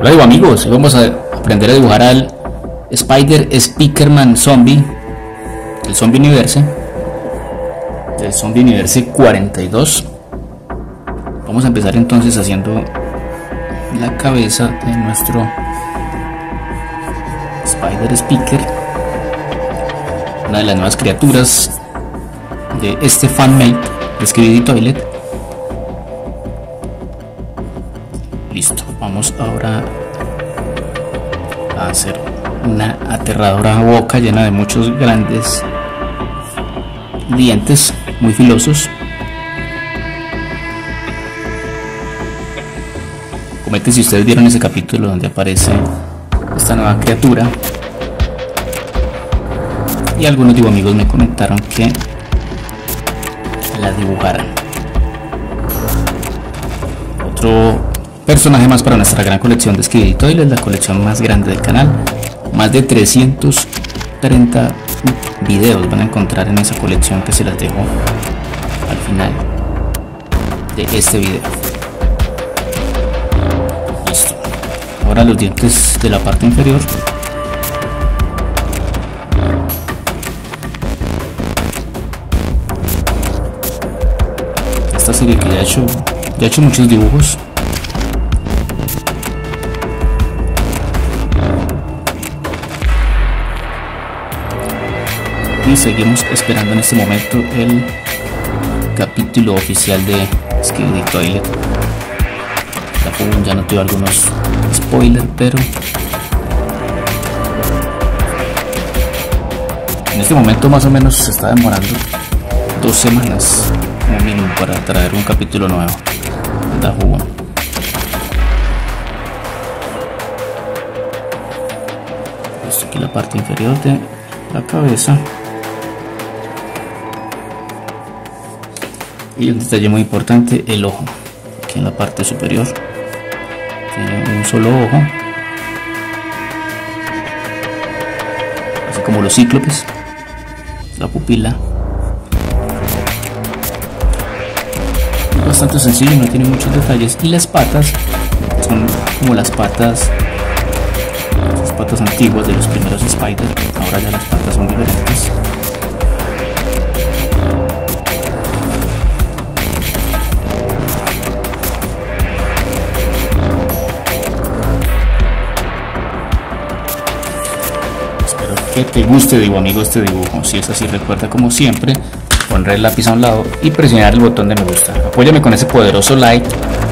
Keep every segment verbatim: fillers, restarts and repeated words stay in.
Hola digo amigos, hoy vamos a aprender a dibujar al Spider Spikerman Zombie del Zombie Universe del Zombie Universe cuarenta y dos. Vamos a empezar entonces haciendo la cabeza de nuestro Spider Spiker, una de las nuevas criaturas de este fanmade de Skibidi Toilet. Listo, vamos ahora a hacer una aterradora boca llena de muchos grandes dientes muy filosos. Comenten si ustedes vieron ese capítulo donde aparece esta nueva criatura, y algunos digo amigos me comentaron que la dibujaran. Otro personaje más para nuestra gran colección de Skibidi Toilet, la colección más grande del canal. Más de trescientos treinta videos van a encontrar en esa colección, que se las dejo al final de este video. Listo. Ahora los dientes de la parte inferior. Esta serie que ya he hecho, ya he hecho muchos dibujos. Y seguimos esperando en este momento el capítulo oficial de Skibidi Toilet. Ya no tuve algunos spoilers, pero en este momento más o menos se está demorando dos semanas como mínimo para traer un capítulo nuevo. Da jugo. Esto aquí la parte inferior de la cabeza. Y un detalle muy importante, el ojo. Aquí en la parte superior tiene un solo ojo, así como los cíclopes. La pupila es bastante sencillo, no tiene muchos detalles. Y las patas son como las patas las patas antiguas de los primeros Spider. Ahora ya las patas son diferentes. Que te guste, digo amigo, este dibujo. Si es así, recuerda como siempre poner el lápiz a un lado y presionar el botón de me gusta. Apóyame con ese poderoso like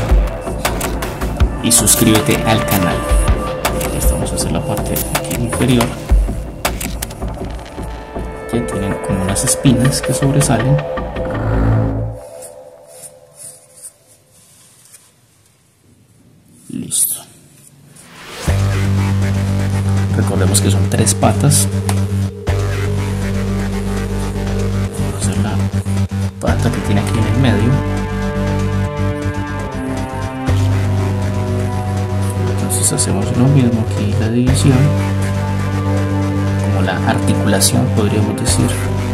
y suscríbete al canal. Esta vamos a hacer la parte aquí inferior, que tienen como unas espinas que sobresalen. Listo. Recordemos que son tres patas. Vamos a hacer la pata que tiene aquí en el medio. Entonces hacemos lo mismo aquí, la división, como la articulación, podríamos decir.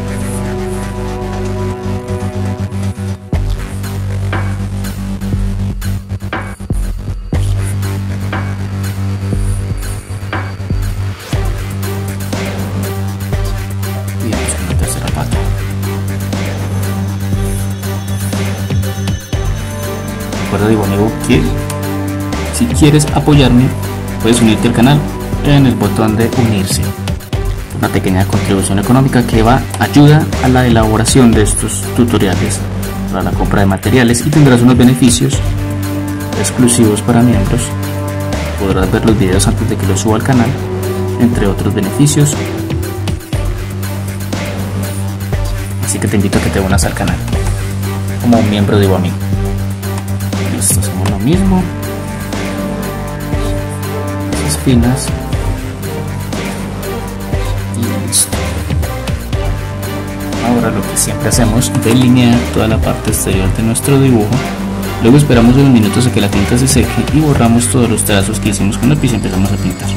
Recuerda, digo amigo, que si quieres apoyarme puedes unirte al canal en el botón de unirse. Una pequeña contribución económica que va ayuda a la elaboración de estos tutoriales, para la compra de materiales, y tendrás unos beneficios exclusivos para miembros. Podrás ver los videos antes de que los suba al canal, entre otros beneficios. Así que te invito a que te unas al canal como un miembro, digo amigo. Listo, hacemos lo mismo. Las espinas. Y listo. Ahora lo que siempre hacemos, delinear toda la parte exterior de nuestro dibujo. Luego esperamos unos minutos a que la tinta se seque y borramos todos los trazos que hicimos con el lápiz y empezamos a pintar.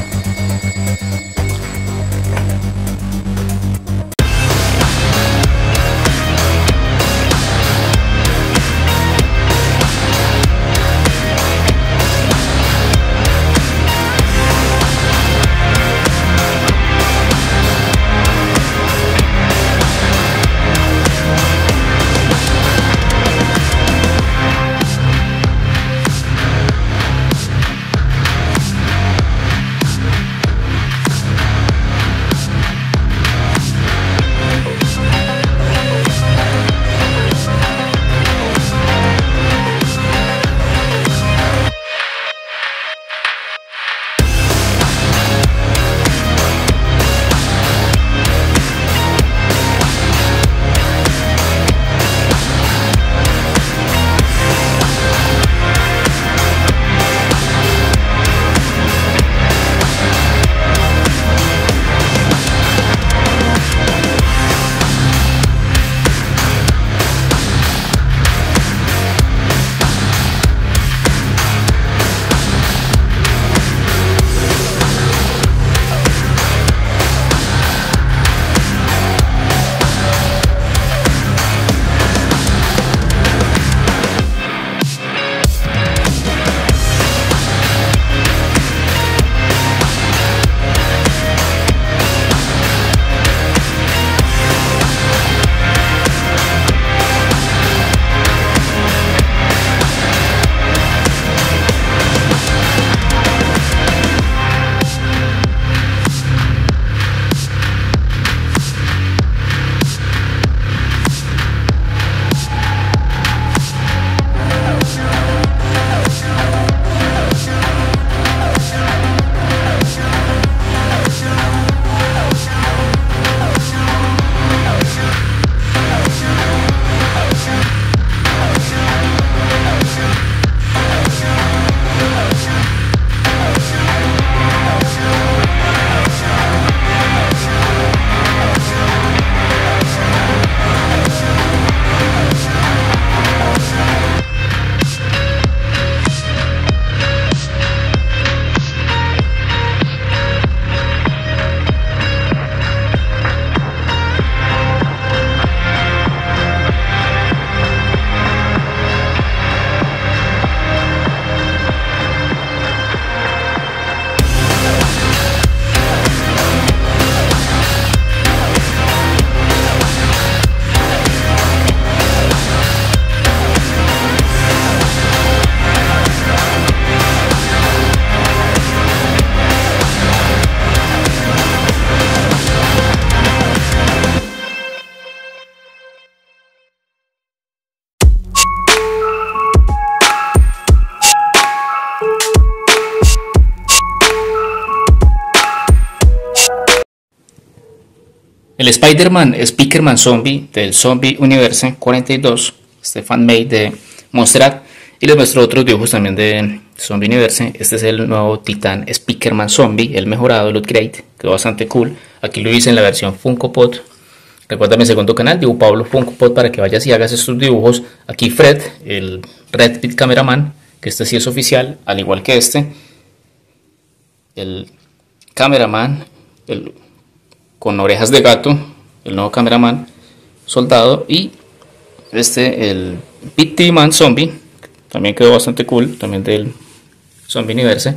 El Spider-Man Speakerman Zombie del Zombie Universe cuarenta y dos, este fanmade de Monsterrat. Y les muestro otros dibujos también de Zombie Universe. Este es el nuevo Titán Speakerman Zombie, el mejorado, el upgrade, quedó bastante cool. Aquí lo hice en la versión Funko Pop. Recuerda mi segundo canal, Dibujo Pablo Funko Pop, para que vayas y hagas estos dibujos. Aquí Fred, el Red Pit Cameraman, que este sí es oficial, al igual que este. El Cameraman, el, con orejas de gato, el nuevo Cameraman soldado. Y este, el P T Man Zombie, también quedó bastante cool, también del Zombie Universe.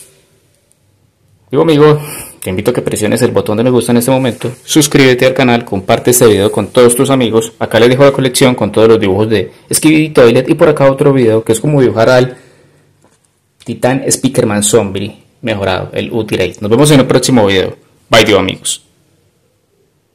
Digo amigo, te invito a que presiones el botón de me gusta en este momento, suscríbete al canal, comparte este video con todos tus amigos. Acá les dejo la colección con todos los dibujos de Skibidi Toilet, y por acá otro video que es como dibujar al Titán Speakerman Zombie mejorado, el Ultimate. Nos vemos en el próximo video. Bye, Dios amigos.